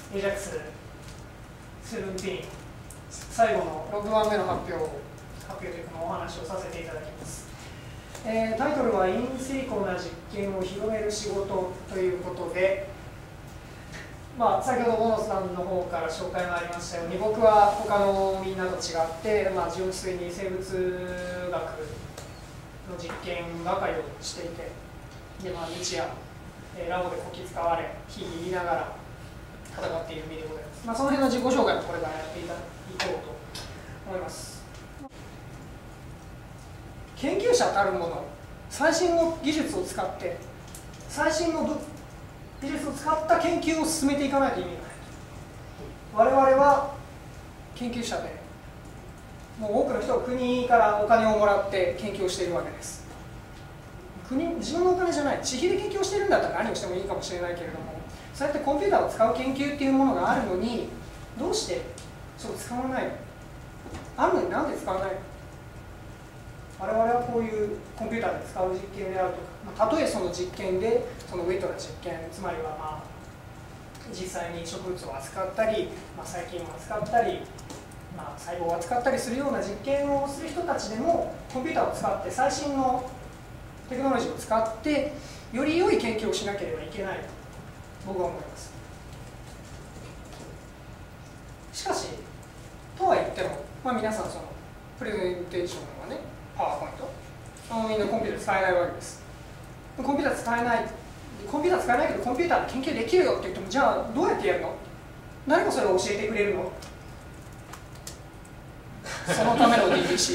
AJAX17 最後の6番目の発表というかお話をさせていただきます。タイトルはインシリコな実験を広める仕事ということで、先ほど小野さんの方から紹介がありましたように、僕は他のみんなと違って、純粋に生物学の実験ばかりをしていて、で日夜ラボでこき使われ、日々見ながら戦っている身でございます。その辺の自己紹介をこれからやっていこうと思います。研究者たるもの、最新の技術を使って、最新の技術を使った研究を進めていかないと意味がない。我々は研究者で、もう多くの人は国からお金をもらって研究をしているわけです。自分のお金じゃない、自費で研究をしているんだったら何をしてもいいかもしれないけれども、そうやってコンピューターを使う研究っていうものがあるのに、どうしてそれを使わないの？あるのになんで使わないの？我々はこういうコンピューターで使う実験であるとか、たとえその実験でそのウェットな実験、つまりは実際に植物を扱ったり、細菌を扱ったり、細胞を扱ったりするような実験をする人たちでも、コンピューターを使って最新のテクノロジーを使ってより良い研究をしなければいけないと僕は思います。しかしとは言っても、皆さんそのプレゼンテーションはね、パワーポイント、みんなコンピューター使えないわけです。コンピューター使えないけどコンピューターで研究できるよって言っても、じゃあどうやってやるの？誰がそれを教えてくれるの？そのための DBCA です。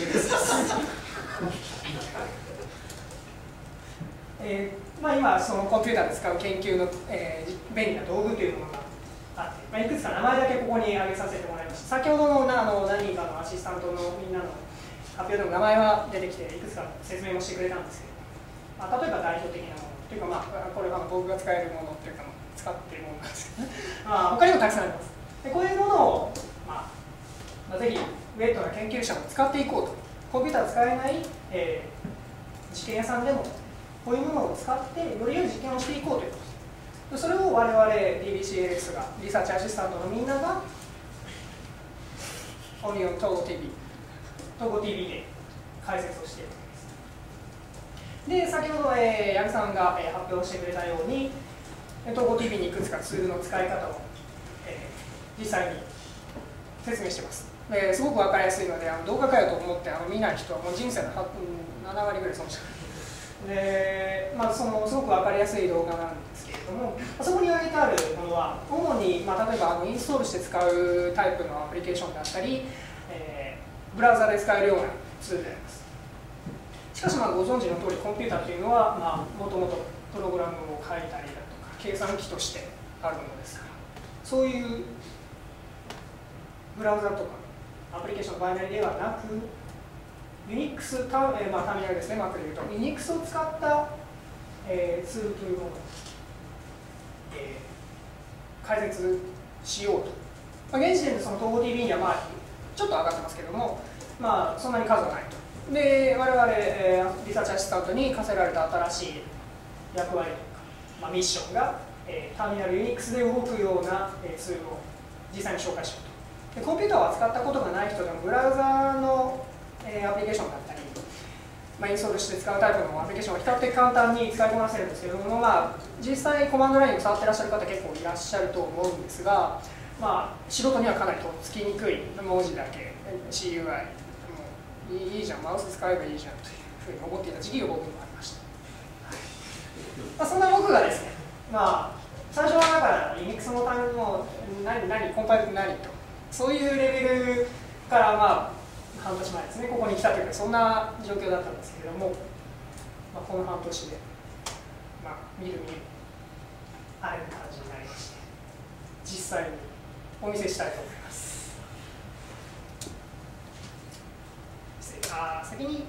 今そのコンピューターで使う研究の、便利な道具というものがあって、いくつか名前だけここに挙げさせてもらいました。先ほどの何人かのアシスタントのみんなの発表でも名前は出てきて、いくつか説明もしてくれたんですけど、例えば代表的なものというか、これは僕が使えるものというか、使っているものなんですけど、他にもたくさんあります。でこういうものを、ぜひウェットな研究者も使っていこうと。コンピューター使えない、実験屋さんでもこういうものを使ってより良い実験をしていこうということです。それを我々 DBCAX が、リサーチアシスタントのみんながオニオン統合 TV で解説をしているわけです。で、先ほど八木さんが発表してくれたように、統合 TV にいくつかツールの使い方を実際に説明しています。すごく分かりやすいので、動画かよと思って見ない人はもう人生の7割ぐらい損してる。すごく分かりやすい動画なんですけれども、そこに挙げてあるものは主に、例えばインストールして使うタイプのアプリケーションだったり、ブラウザで使えるようなツールであります。しかしご存知の通り、コンピューターというのはもともとプログラムを書いたりだとか計算機としてあるものですから、そういうブラウザとかアプリケーションのバイナリではなく、Unix ターミナルですね、Mac でいうと Unix を使った、ツールというものを、解説しようと。現時点でその統合 DB にはちょっと上がってますけども、そんなに数はないと。で、我々、リサーチアシスタントに課せられた新しい役割とか、ミッションが、ターミナル Unix で動くような、ツールを実際に紹介しようと。でコンピューターを扱ったことがない人でも、ブラウザのアプリケーションだったり、インストールして使うタイプのアプリケーションは比較的簡単に使いこなせるんですけれども、実際コマンドラインを触ってらっしゃる方結構いらっしゃると思うんですが、素人にはかなりとっつきにくい文字だけ CUI もういいじゃん、マウス使えばいいじゃんというふうに思っていた時期が僕にもありました。そんな僕がですね、最初はだから Linux のためのコンパイルって何と、そういうレベルから半年前ですね、ここに来たというか、そんな状況だったんですけれども、この半年で、みるみるあれの感じになりまして、実際にお見せしたいと思います。先に、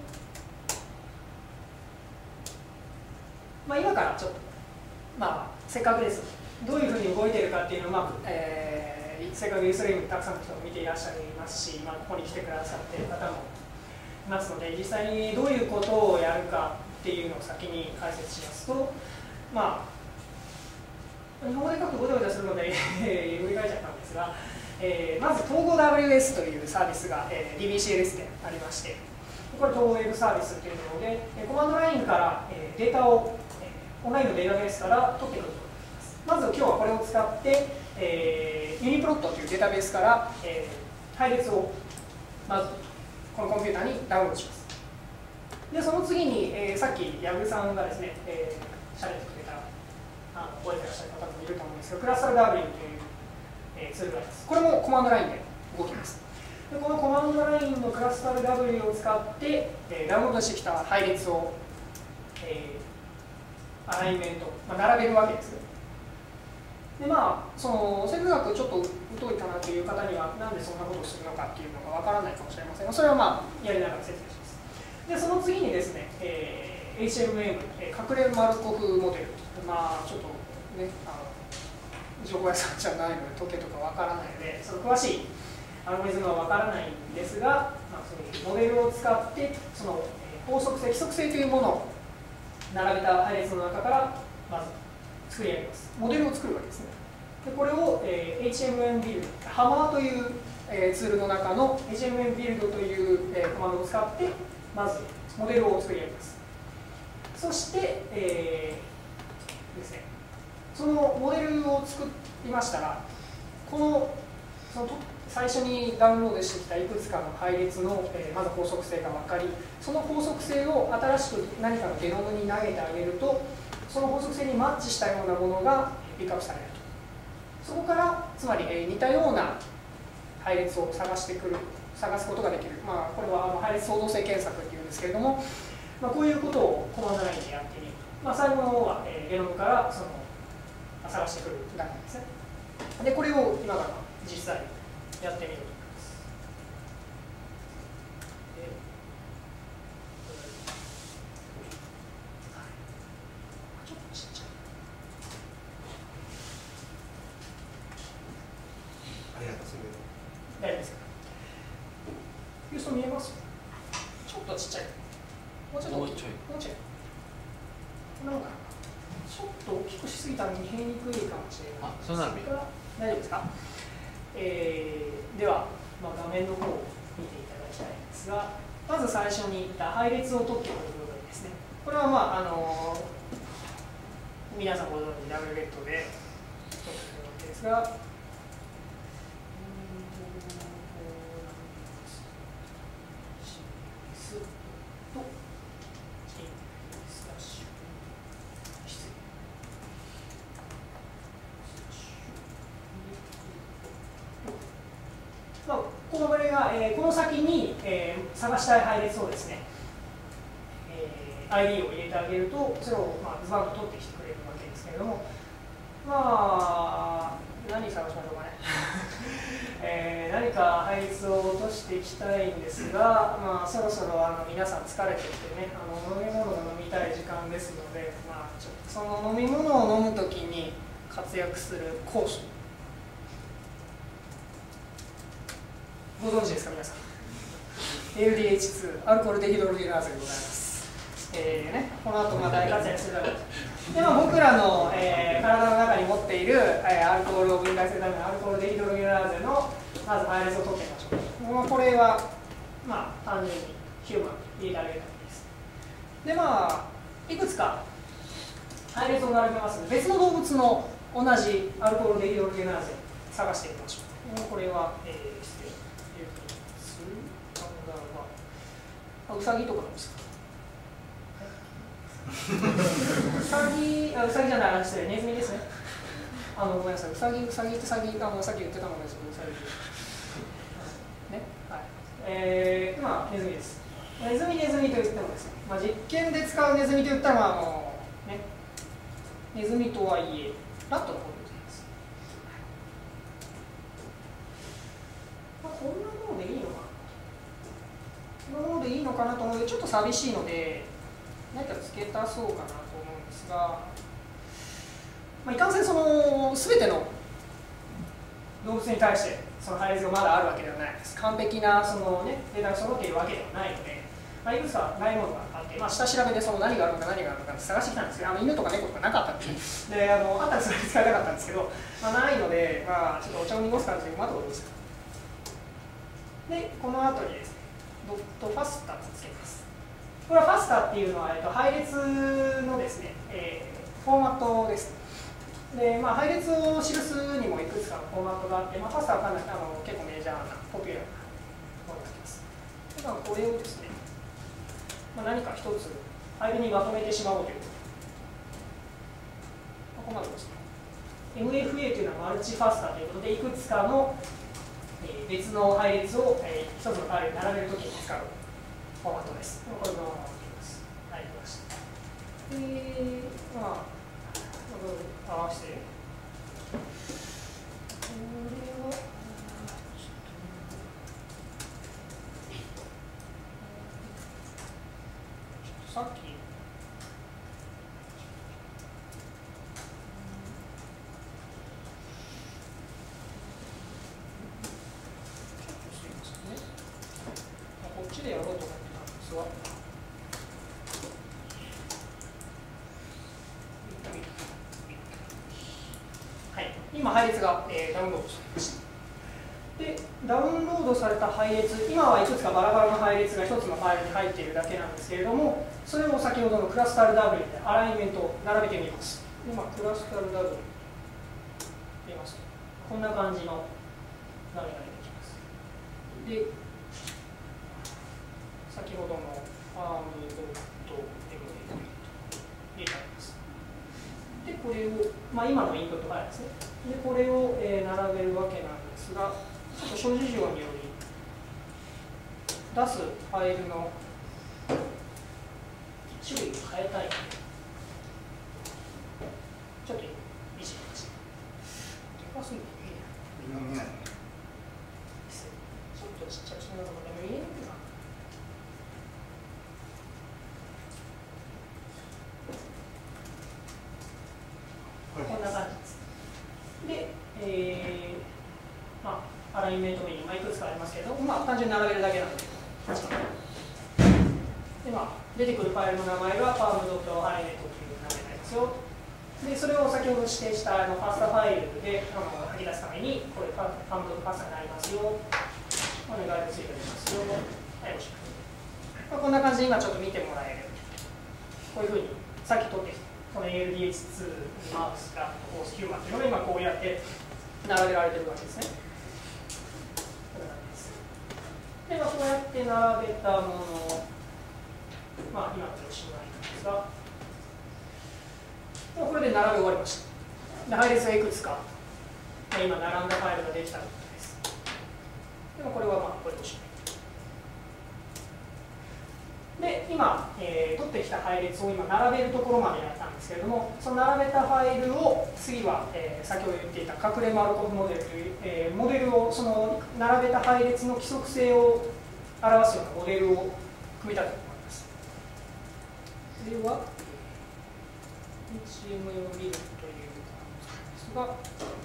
今からちょっと、せっかくです。どういうふうに動いているかっていうのをせっかくユーストリームたくさんの人も見ていらっしゃいますし、ここに来てくださっている方もいますので、実際にどういうことをやるかっていうのを先に解説しますと、 日本語で書くとごちゃごちゃするので英語で書いちゃったんですが、まず統合 WS というサービスが、DBCLS でありまして、これ統合ウェブサービスというもので、コマンドラインからデータをオンラインのデータベースから取ってくることができます。まず今日はこれを使って、ユニプロットというデータベースから、配列をまずこのコンピューターにダウンロードします。でその次に、さっき矢部さんがですね、しゃべってくれた覚えてらっしゃる方もいると思うんですが、クラスタル W という、ツールがあります。これもコマンドラインで動きます。でこのコマンドラインのクラスタル W を使って、ダウンロードしてきた配列を、アライメント、並べるわけですね。でその生物学ちょっと疎いかなという方にはなんでそんなことをするのかっていうのがわからないかもしれませんが、それはやりながら説明します。でその次にですね、HMM、隠れマルコフモデル、ちょっとね情報屋さんじゃないので解けとかわからないので、その詳しいアルゴリズムはわからないんですが、そういうモデルを使ってその法則性、規則性というものを並べた配列の中からまず作り上げます。モデルを作るわけですね。でこれを、HMM ビルド、ハマーという、ツールの中の HMM ビルドという、コマンドを使ってまずモデルを作り上げます。そして、ですね、そのモデルを作りましたら、その最初にダウンロードしてきたいくつかの配列の、まず法則性が分かり、その法則性を新しく何かのゲノムに投げてあげると、その法則性にマッチしたようなものがピックアップされると。そこからつまり、似たような配列を探すことができる、これは配列創造性検索っていうんですけれども、こういうことをコマンドラインでやってみると、最後の方は、ゲノムから探してくるだけなんですね。でこれを今から実際やってみると思います。ちょっとちっちゃい。 ありがとうございます。 大丈夫ですか？ユースト見えます？ちょっとちっちゃい。もうちょっと大きい。もうちょい。こんなもんかな。ちょっと大きくしすぎたら見えにくいかもしれないですが、 そうなの？ 大丈夫ですか？では、画面の方を見ていただきたいんですが、まず最初に言った配列を取ってくる部分ですね。これは皆さんご存知ダブルレッドで取ってくるわけですが、この先に、探したい配列をですね、ID を入れてあげると、それをズバッと取ってきてくれるわけですけれども、何探しましょうかね。何か配列を落としていきたいんですが、そろそろ皆さん疲れてきてね、飲み物が飲みたい時間ですので、ちょっとその飲み物を飲むときに活躍する酵素。ご存知ですか皆さん。LDH2 アルコールデヒドロゲナーゼでございます。この後大活躍するだろうと。で僕らの、体の中に持っている、アルコールを分解するためのアルコールデヒドロゲナーゼのまず配列を取ってみましょう。これは単純にヒューマン入れてあげるだけです。でいくつか配列を並べますので、別の動物の同じアルコールデヒドロゲナーゼ探してみましょう。これは、ウサギとかなんですか？ウサギじゃない、失礼、ネズミですね。ごめんなさい、ウサギってさっき言ってたのですけど、ウサギね、はい。ネズミです。ネズミと言ってもですね、実験で使うネズミと言ったらね、ネズミとはいえ、ラットの方でございます。こんなものでいいのかな？このものでいいのかなと思うので、ちょっと寂しいので何か付け足そうかなと思うんですが、いかんせん全ての動物に対してその配列がまだあるわけではないです。完璧なデータが揃っているわけではないので、 いくつかないものがあって、下調べでその何があるのかって探してきたんですけど、犬とか猫とかなかったんで、あったらそれ使いたかったんですけど、ないので、ちょっとお茶を濁す感じで待とうとです。で、この後にですね、ドットファスターをつけます。これはファスターっていうのは、配列のですね、フォーマットです。で、配列を記すにもいくつかのフォーマットがあって、ファスターはかなり結構メジャーな、ポピュラーなものになります。ではこれをですね、何か一つファイルにまとめてしまおうというここまでですね。MFA というのはマルチファスターということで、いくつかの別の配列を一つのファイルに並べるときに使うフォーマットです。これのまま置いてみます。はい、きました。合わせて、これは、さっき、こっちでやろうと思ってたんですが、はい、今、配列が、ダウンロードされました。で、ダウンロードされた配列、今はいくつかバラバラの配列が一つのファイルに入っているだけなんですけれども、それを先ほどのクラスタル W でアライメントを並べてみます。今、クラスタル W で入れますと、こんな感じの並びが出てきます。で、先ほどのアームドット M で入れてあります。で、これを、今のインプットファイルですね。で、これを、並べるわけなんですが、ちょっと諸事情により、出すファイルの種類を変えたいので、ちょっといじります。でかすぎて見えない。 今見ない。 ちょっとちっちゃくしながら見えないかな。こんな感じです。で、アライメントメニュー、いくつかありますけれども、単純に並べるだけなので。で、出てくるファイルの名前が farm.alignment という名前になりますよ。で、それを先ほど指定したファスタファイルで吐き出すために、これ、farm.fasta になりますよ。これがついておりますよ。はい、おしまい。こんな感じで今ちょっと見てもらえる。こういうふうに、さっき取ってきた。この ALDH2 マウスがホースヒューマンというのが今こうやって並べられているわけですね。こんな感じです。で、こうやって並べたものを、今これおしまいなんですが、これで並べ終わりました。で、配列がいくつか、今並んだファイルができたということです。でもこれはこれでおしまい。で、今、取ってきた配列を今並べるところまでやったんですけれども、その並べたファイルを次は、先ほど言っていた隠れマルコフモデルという、モデルを、その並べた配列の規則性を表すようなモデルを組み立ててもらいます。それは、HTML ビルというですが、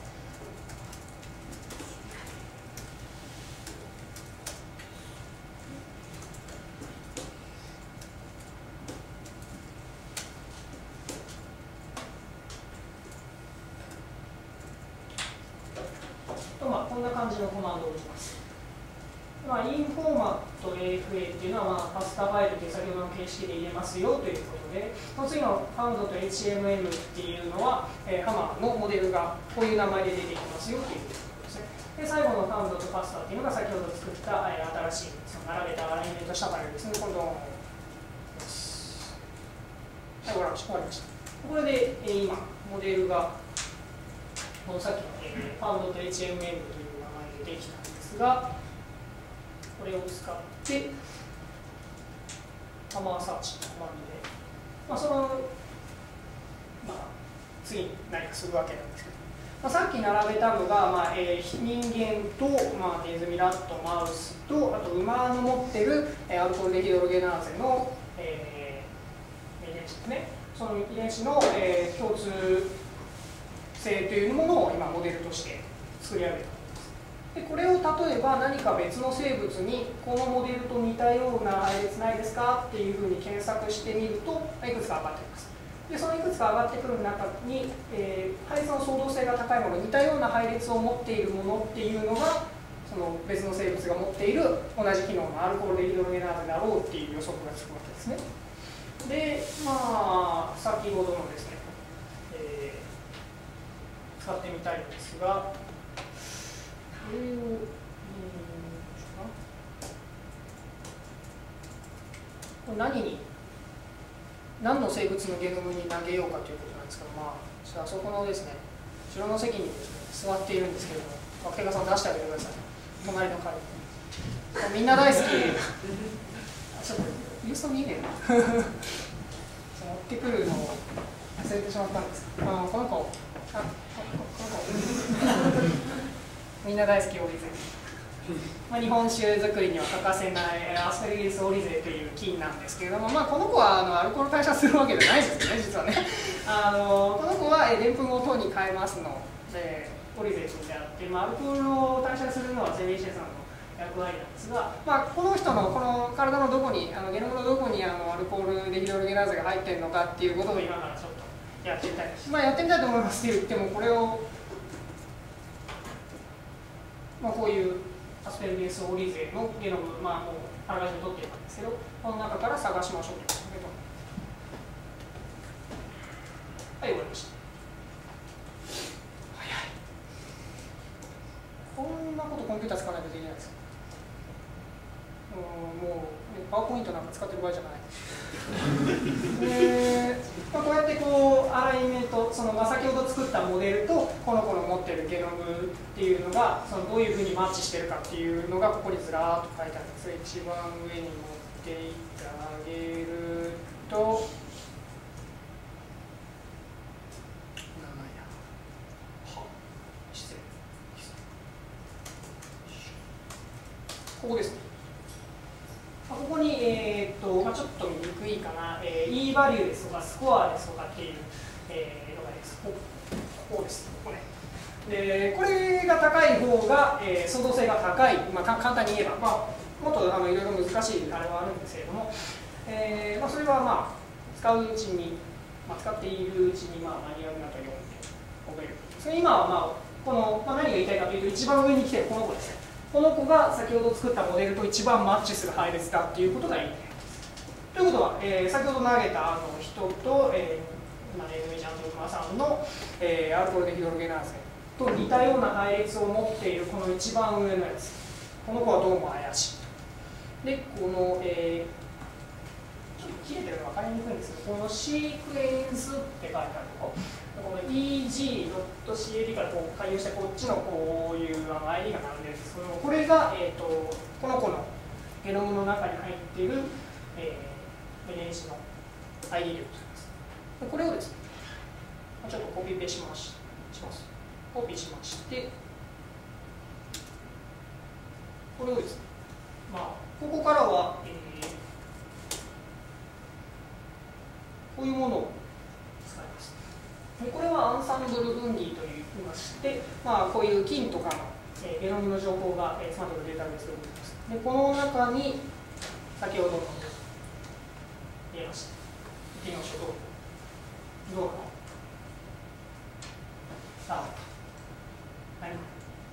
こんな感じのコマンドを打ちます。インフォーマット AFA っていうのは、ファスタファイルという先ほどの形式で入れますよということで、その次の found.html っていうのは、ハマーのモデルがこういう名前で出てきますよということですね。で、最後の found.fasta っていうのが先ほど作った新しいその並べたアライメントしたファイルですね。今度はい、終わりました。これで、今、モデルがこのさっきの、found.html という名前でできたんですが、これを使って、ハマーサーチのコマンドで、その、次に何かするわけなんですけど、さっき並べたのが、人間と、ネズミ、ラット、マウスと、あと馬の持ってるアルコールデヒドロゲナーゼの、遺伝子ですね。その遺伝子の、共通性というものを今モデルとして作り上げた。 でこれを例えば何か別の生物にこのモデルと似たような配列ないですかっていうふうに検索してみるといくつか上がってきます。でそのいくつか上がってくる中に、配列の相動性が高いもの、似たような配列を持っているものっていうのがその別の生物が持っている同じ機能のアルコールデヒドロゲナーゼだろうっていう予測がつくわけですね。でまあ先ほどのですね、使ってみたいんですが、これをこれ何の生物のゲノムに投げようかということなんですけど、まあ、あそこのですね、後ろの席にですね、座っているんですけれども、若手さん出してあげてください。隣の会。みんな大好き。ちょっと、ユースト見えねえな。持ってくるのを忘れてしまったんですけど、この子、この子。みんな大好きオリゼ。日本酒作りには欠かせないアスペルギリスオリゼという菌なんですけれども、この子はアルコール代謝するわけじゃないですよね、実はね。この子はでんぷんを糖に変えますので、オリゼ菌であって、アルコールを代謝するのはセリエシェさんの役割なんですが、この人のこの体のどこに、ゲノムのどこにアルコールデヒドロゲナーゼが入っているのかっていうことを今からちょっとやってみたいです。やってみたいと思いますって言っても、これを、こういうアスペルギリスオリゼのゲノム、もうあらかじめ取っていたんですけど、この中から探しましょうということで、はい、終わりました。早い。こんなことコンピューター使わないとできないです。もう、パワーポイントなんか使ってる場合じゃない。こうやってアライメント、先ほど作ったモデルとこの子の持ってるゲノムっていうのがどういうふうにマッチしてるかっていうのがここにずらーっと書いてあるんです。一番上に持っていってあげると、失礼。ここですね。ここに、ちょっと見にくいかな、E バリューですとかスコアですとかっていう、のがです。ここです。ここね。で、これが高い方が、相動性が高い、簡単に言えば、もっといろいろ難しいあれはあるんですけれども、それは使ううちに、使っているうちにマニュアルなど読んで覚える。それ今は、この、何が言いたいかというと、一番上に来ているこの子ですね。この子が先ほど作ったモデルと一番マッチする配列だっていうことが言いたいです。ということは、先ほど投げた人と、今ね、ヌイちゃんと熊さんの、アルコールデヒドロゲナーゼと似たような配列を持っているこの一番上のやつ。この子はどうも怪しい。で、この、ちょっと切れてるの分かりにくいんですけど、このシークエンスって書いてあるとこ。この EG.CAD から回遊してこっちのこういうID が並んでるんですけど、これが、この子のゲノムの中に入っている、遺伝子の ID 量となります。これをですね、ちょっとコピペします。コピーしまして、これをですね、ここからは、こういうものを使います。これはアンサンブル分離といいまして、こういう菌とかの、ゲノムの情報が詰まっているデータベースでございます。で、この中に先ほどの入れました。行ってみましょう。どうなの？さあ、何書いて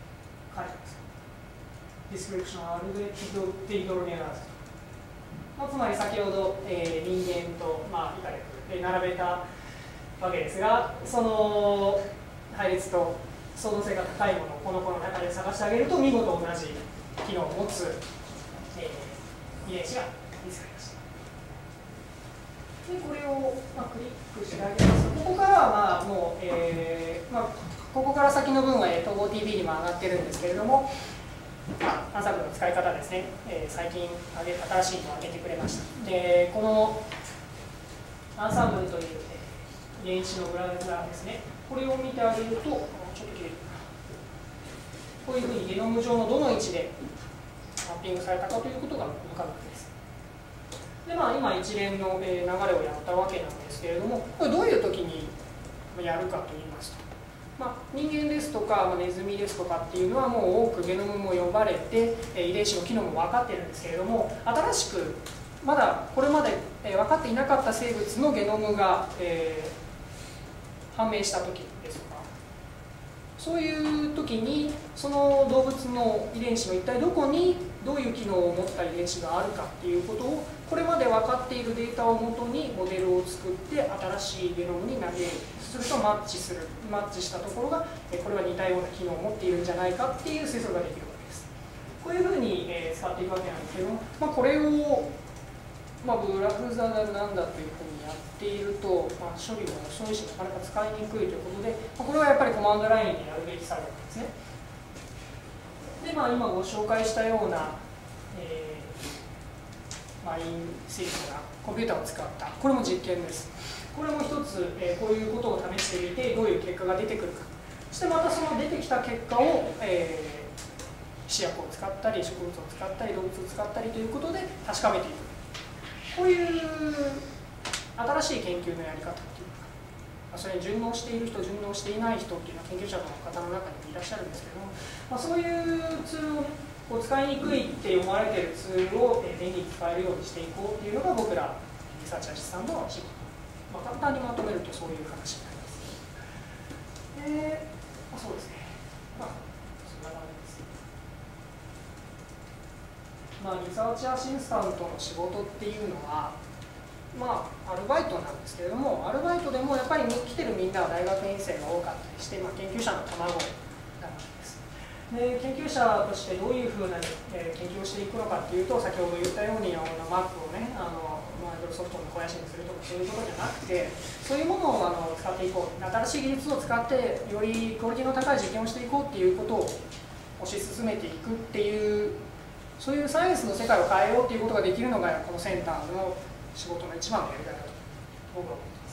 ますか？ Description ofデヒドロゲナーゼ。つまり先ほど、人間と、イカレクで並べたわけですが、その配列と相動性が高いものをこの子の中で探してあげると見事同じ機能を持つ、遺伝子が見つかりました。でこれを、クリックしてあげますと、ここからはもう、ここから先の分は統合 TV にも上がってるんですけれども、アンサンブルの使い方ですね、最近新しいのを上げてくれました。でこのアンサンブルという遺伝子のグラフですね、これを見てあげると、ちょっと切れるこういうふうにゲノム上のどの位置でマッピングされたかということが分かるわけです。で今一連の流れをやったわけなんですけれども、これどういう時にやるかと言いますと、 人間ですとか、ネズミですとかっていうのはもう多くゲノムも呼ばれて、遺伝子の機能も分かっているんですけれども、新しくまだこれまで分かっていなかった生物のゲノムが、判明した時ですとか、そういう時にその動物の遺伝子の一体どこにどういう機能を持った遺伝子があるかっていうことをこれまで分かっているデータをもとにモデルを作って新しいゲノムに投げる。するとマッチしたところがこれは似たような機能を持っているんじゃないかっていう推測ができるわけです。こういうふうに使っていくわけなんですけども、これをブラフザダルなんだというふうにやっていると、処理が遅いしなかなか使いにくいということで、これはやっぱりコマンドラインでやるべき作業なんですね。で、今ご紹介したような、インシークなコンピューターを使った、これも実験です。これも一つ、こういうことを試してみてどういう結果が出てくるか、そしてまたその出てきた結果を、試薬を使ったり植物を使ったり動物を使ったりということで確かめていく、こういう新しい研究のやり方っていうか、それに順応している人順応していない人っていうのは研究者の方の中にもいらっしゃるんですけれども、そういうツールをね、使いにくいって思われているツールを便利に使えるようにしていこうっていうのが僕らリサーチアシスタントの仕事。簡単にまとめるとそういう話になります。そうですね。そんな感じです。リサーチアシスタントの仕事っていうのは、アルバイトなんですけれども、アルバイトでもやっぱり来てるみんなは大学院生が多かったりして、研究者の卵なわけです。で、研究者としてどういうふうな、研究をしていくのかっていうと、先ほど言ったようにMac をね、マイクロソフトの肥やしにするとかそういうことじゃなくて、そういうものを使っていこう、新しい技術を使ってよりクオリティの高い実験をしていこうっていうことを推し進めていくっていう、そういうサイエンスの世界を変えようっていうことができるのがこのセンターの仕事の一番のやり方だと僕は思って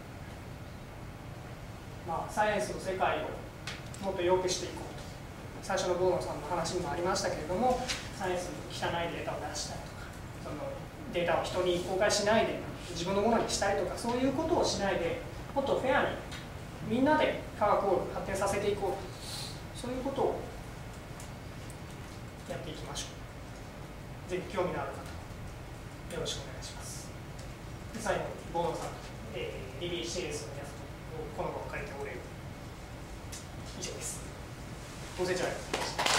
ます。サイエンスの世界をもっと良くしていこうと、最初のボーノさんの話にもありましたけれども、サイエンスに汚いデータを出したりとか、そのデータを人に公開しないで自分のものにしたりとか、そういうことをしないでもっとフェアにみんなで科学を発展させていこうと、そういうことをやっていきましょう。ぜひ興味のある方よろしくお願いします。で、最後にボーノさん、DBCS の皆さんをこの場を借りてお礼。以上です。ご清聴ありがとうございました。